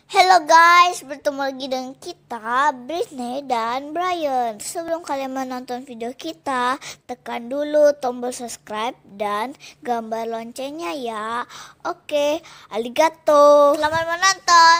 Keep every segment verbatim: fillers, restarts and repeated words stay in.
Halo guys, bertemu lagi dengan kita, Britney dan Brian. Sebelum kalian menonton video kita, tekan dulu tombol subscribe dan gambar loncengnya ya. Oke, arigato. Selamat menonton.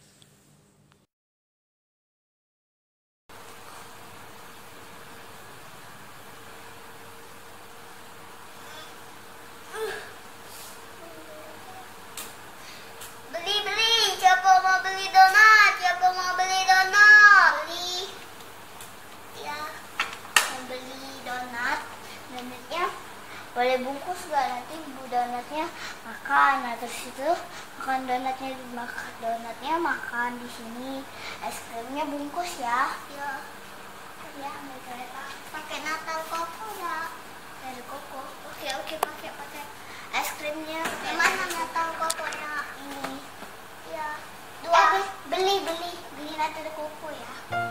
Beli-beli, siapa mau beli donat? Siapa mau beli donat? Beli. Ya, mau beli donat. Donatnya boleh bungkus gak? Nanti bu donatnya makan. Nah terus itu makan donatnya, makan donatnya makan di sini. Es krimnya bungkus ya. Ya. Ya, pakai Natal koko ya. Dari koko. Oke oke pakai pakai. Es krimnya mana Natal kokonya? Ini. Ya. Dua. Eh, beli beli beli Natal koko ya.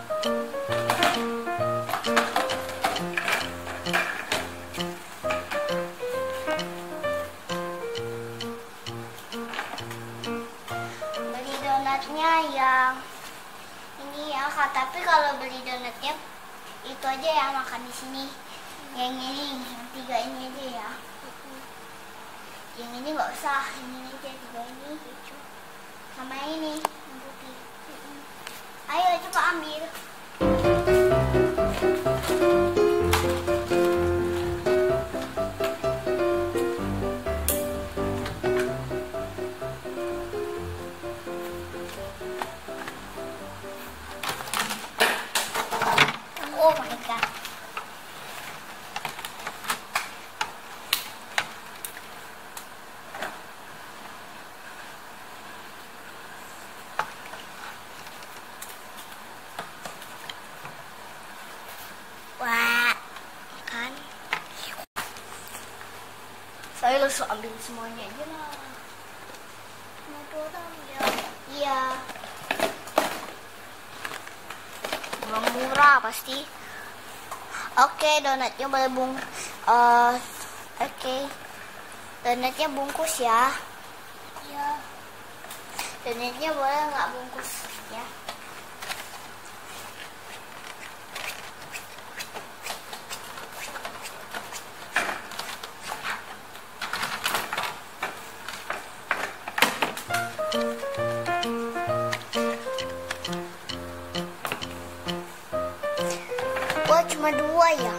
Beli donatnya yang ini ya Kak, tapi kalau beli donatnya itu aja ya, makan di sini. Yang ini, yang tiga ini aja ya. Yang ini nggak usah, ini aja tiga ini lucu. Sama yang ini, yang putih. Ayo coba ambil. Oh my god. Wah, kan? Saya langsung ambil semuanya aja lah. Ada orang ya? Iya. Murah pasti. Oke, donatnya boleh bung. Uh, Oke, donatnya bungkus ya. Iya. Donatnya boleh nggak bungkus ya? Wah, cuma dua ya.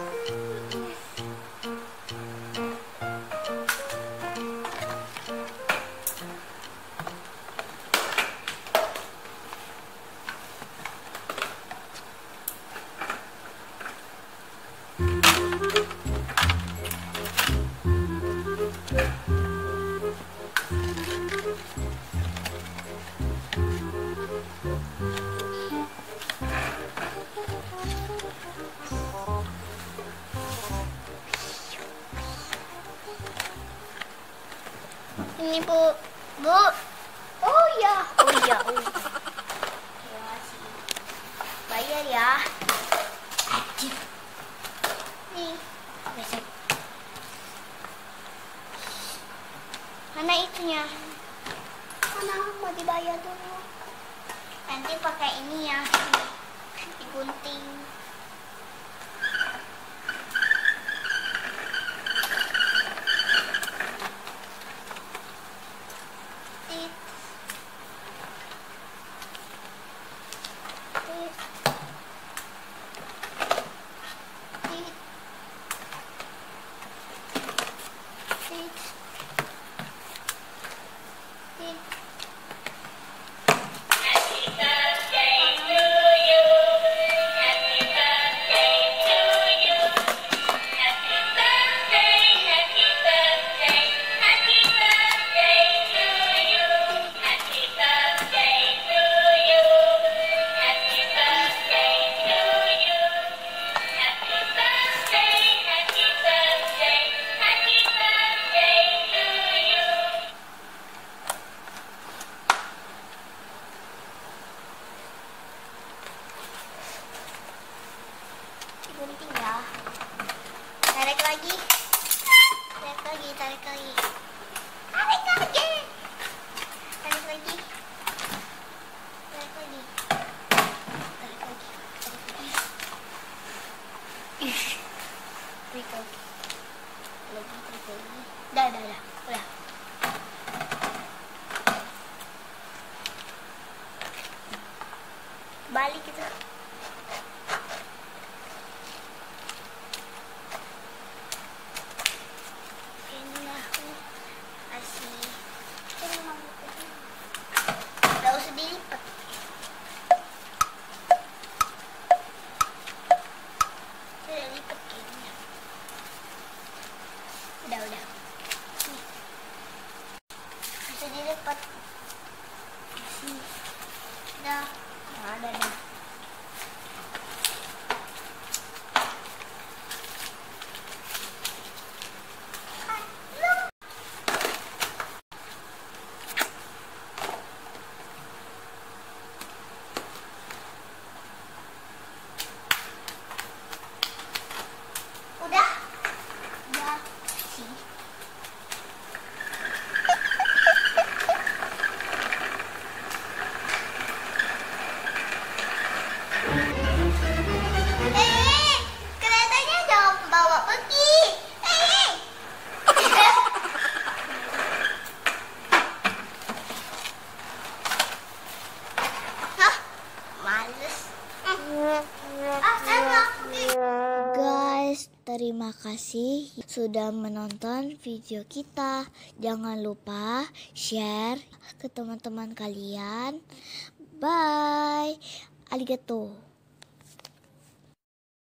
Ini bu, bu. Oh ya, oh ya, oh. Terima kasih. Bayar ya. Ajib. Nih, besok. Mana itunya? Mana mau dibayar dulu? Nanti pakai ini ya, digunting. balik gitu. Ini aku kasih. Ini mau nggak usah dilipat. Udah lipat kayaknya. Udah udah. Nih. Bisa dilipat. Sini. Udah. Nggak ada dah. Udah. Udah sih. Eh, keretanya jangan bawa pergi. Eh. Hah, males. Ah, enak. Guys, terima kasih sudah menonton video kita. Jangan lupa share ke teman-teman kalian. Bye. Arigato.